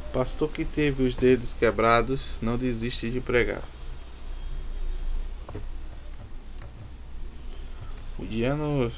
Pastor que teve os dedos quebrados não desiste de pregar. O Diano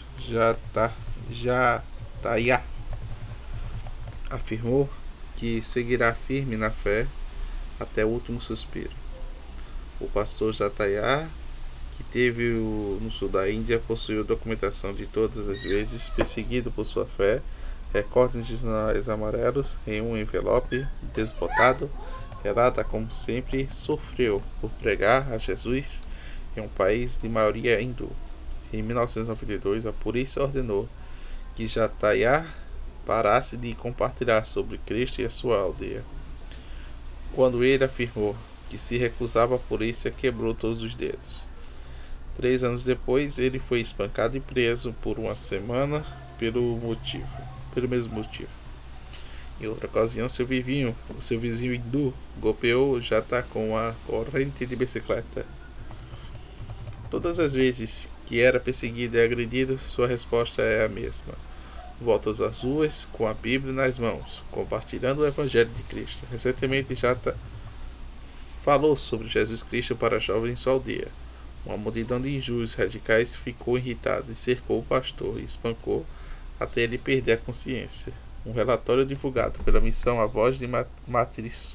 Jataia afirmou que seguirá firme na fé até o último suspiro. O pastor Jataia, que teve no sul da Índia, possuiu documentação de todas as vezes perseguido por sua fé, recortes de jornais amarelos em um envelope desbotado, relata como sempre sofreu por pregar a Jesus em um país de maioria hindu. Em 1992, a polícia ordenou que Jataia parasse de compartilhar sobre Cristo e a sua aldeia. Quando ele afirmou que se recusava, a polícia quebrou todos os dedos. 3 anos depois, ele foi espancado e preso por uma semana pelo mesmo motivo. Em outra ocasião, seu vizinho hindu golpeou Jata com uma corrente de bicicleta. Todas as vezes que era perseguido e agredido, sua resposta é a mesma: volta às ruas com a Bíblia nas mãos, compartilhando o Evangelho de Cristo. Recentemente, Jata falou sobre Jesus Cristo para jovens em sua aldeia. Uma multidão de injúrios radicais ficou irritada e cercou o pastor e espancou até ele perder a consciência. Um relatório divulgado pela missão A Voz de Mártires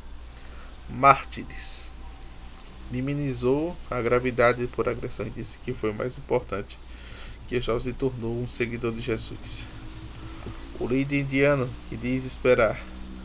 minimizou a gravidade por agressão e disse que foi mais importante que o jovem se tornou um seguidor de Jesus. O líder indiano que diz esperar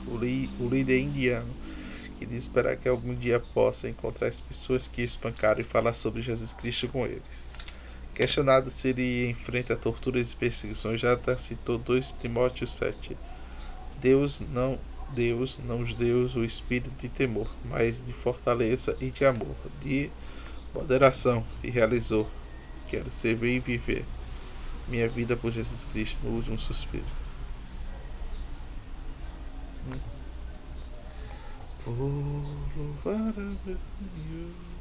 que algum dia possa encontrar as pessoas que espancaram e falar sobre Jesus Cristo com eles. Questionado se ele enfrenta torturas e perseguições, já citou 2 Timóteo 7. Deus não nos deu o espírito de temor, mas de fortaleza e de amor, de moderação, e realizou: quero servir e viver minha vida por Jesus Cristo no último suspiro. Vou louvar a Deus.